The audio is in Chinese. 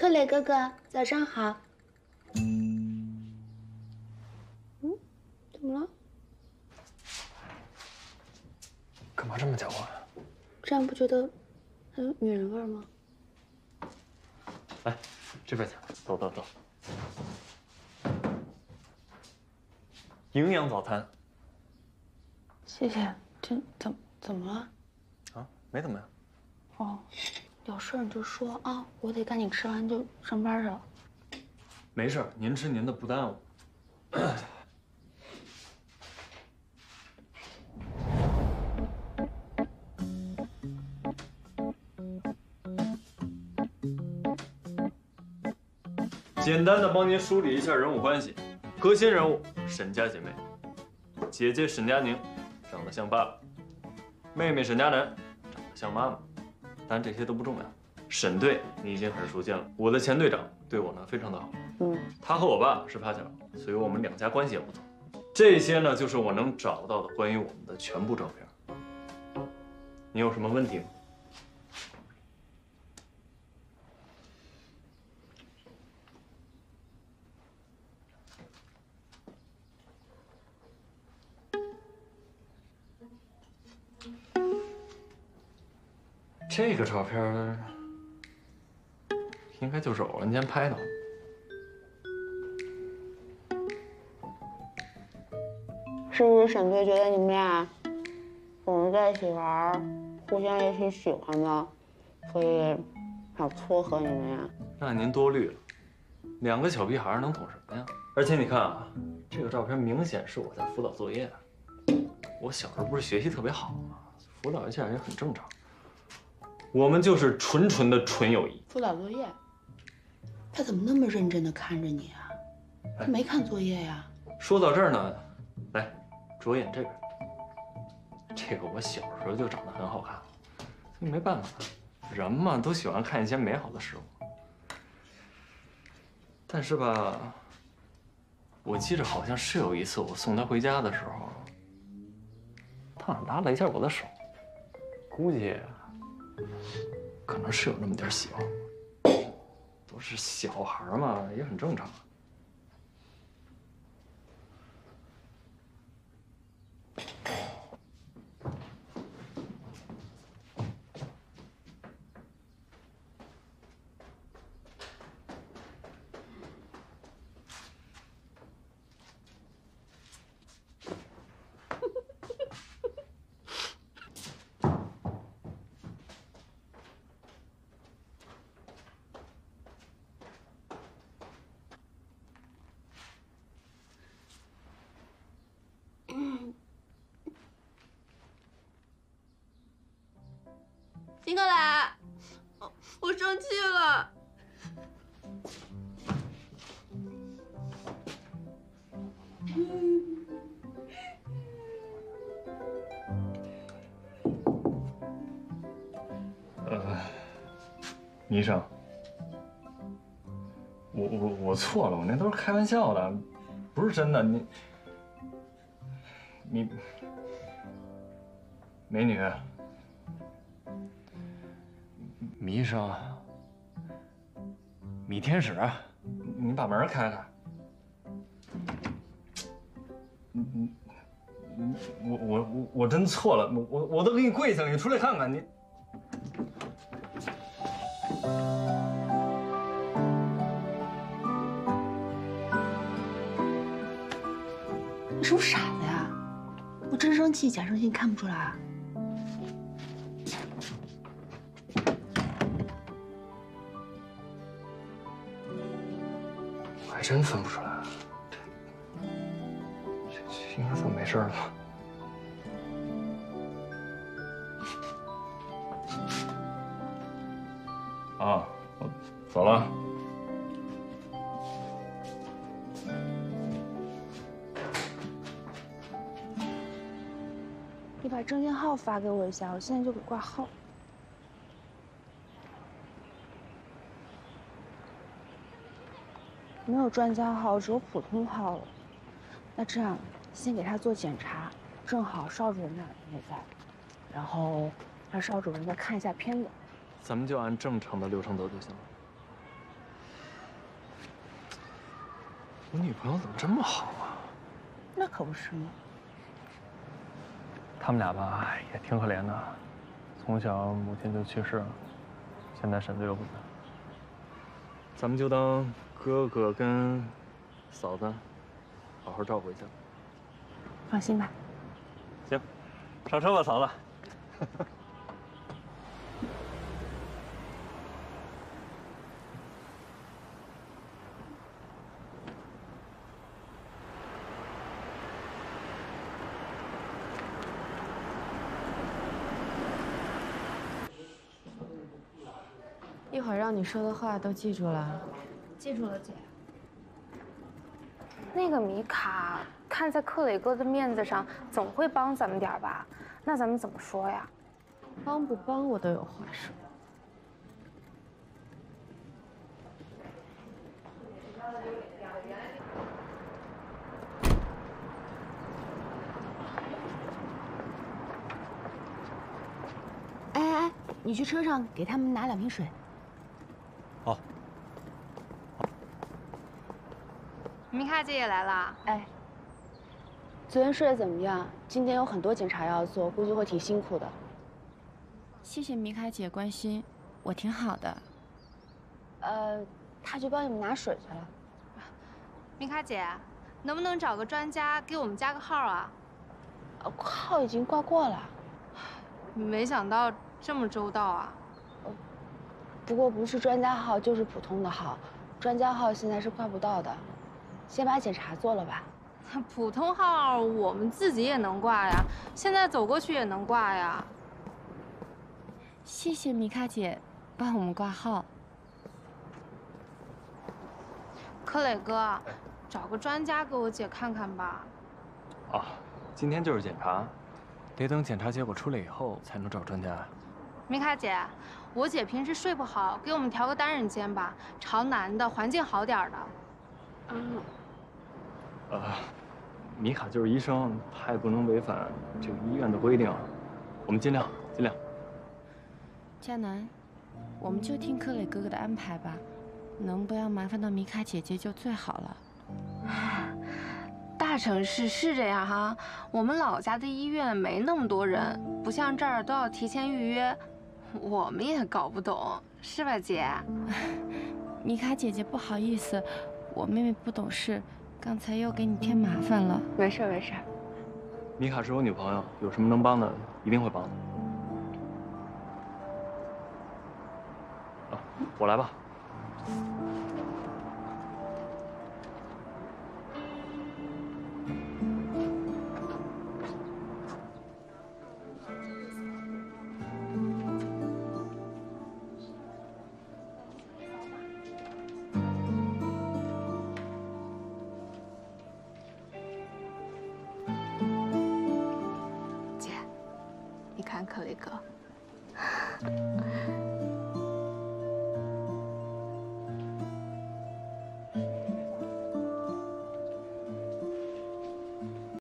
克雷哥哥，早上好。怎么了？ 干嘛这么讲话？ 这样不觉得很有女人味吗？ 来，这边请，走走走。营养早餐。 谢谢。这怎么了？ 啊，没怎么样。 哦，有事你就说啊，我得赶紧吃完就上班去了。 没事，您吃您的，不耽误。简单的帮您梳理一下人物关系，核心人物沈家姐妹，姐姐沈佳宁长得像爸爸，妹妹沈佳楠长得像妈妈，当然这些都不重要。沈队你已经很熟悉了，我的前队长对我呢非常的好，他和我爸是发小，所以我们两家关系也不错。这些呢就是我能找到的关于我们的全部照片。你有什么问题吗？这个照片应该就是偶然间拍的。 是不是沈队觉得你们俩总是在一起玩，互相也挺喜欢的，所以想撮合你们呀？ 那您多虑了，两个小屁孩能懂什么呀？而且你看啊，这个照片明显是我在辅导作业。我小时候不是学习特别好吗？辅导一下也很正常。我们就是纯纯的纯友谊。 辅导作业？他怎么那么认真地看着你啊？他没看作业呀？ 说到这儿呢，来，着眼这个。这个我小时候就长得很好看，所以没办法，人嘛都喜欢看一些美好的事物。但是吧，我记着好像是有一次我送她回家的时候，她好像拉了一下我的手，估计可能是有那么点喜欢。都是小孩嘛，也很正常。 金克莱，我生气了。 倪生，我错了，我那都是开玩笑的，不是真的。你美女，米医生，米天使，你把门开开。我真错了，我都给你跪下了，你出来看看你。 你是不是傻子呀？我真生气假生气，你看不出来啊？ 我还真分不出来，这应该算没事了吧？啊，我走了。 你把证件号发给我一下，我现在就给挂号。没有专家号，只有普通号了。那这样，先给他做检查，正好邵主任那儿也在，然后让邵主任再看一下片子。 咱们就按正常的流程走就行了。 我女朋友怎么这么好啊？ 那可不是吗？ 他们俩吧也挺可怜的，从小母亲就去世了，现在婶子又不在，咱们就当哥哥跟嫂子好好照顾一下。 放心吧。 行，上车吧，嫂子。 一会儿让你说的话都记住了。 记住了，姐。 那个米卡看在克磊哥的面子上，总会帮咱们点儿吧？那咱们怎么说呀？ 帮不帮我都有话说。 哎，你去车上给他们拿2瓶水。 好。 米卡姐也来了。 哎，昨天睡得怎么样？今天有很多检查要做，估计会挺辛苦的。 谢谢米卡姐关心，我挺好的。 他去帮你们拿水去了。 米卡姐，能不能找个专家给我们加个号啊？ 号已经挂过了。 没想到这么周到啊！ 不过不是专家号就是普通的号，专家号现在是挂不到的。先把检查做了吧。 普通号我们自己也能挂呀，现在走过去也能挂呀。 谢谢米卡姐帮我们挂号。 克磊哥，找个专家给我姐看看吧。 啊，今天就是检查，得等检查结果出来以后才能找专家。 米卡姐，我姐平时睡不好，给我们调个单人间吧，朝南的，环境好点的。 米卡就是医生，他也不能违反这个医院的规定，我们尽量。 佳楠，我们就听克磊哥哥的安排吧，能不要麻烦到米卡姐姐就最好了。 大城市是这样哈，我们老家的医院没那么多人，不像这儿都要提前预约，我们也搞不懂，是吧，姐？ 米卡姐姐不好意思，我妹妹不懂事，刚才又给你添麻烦了。 没事没事。 米卡是我女朋友，有什么能帮的，一定会帮的。啊，我来吧。 姐，你看克磊哥。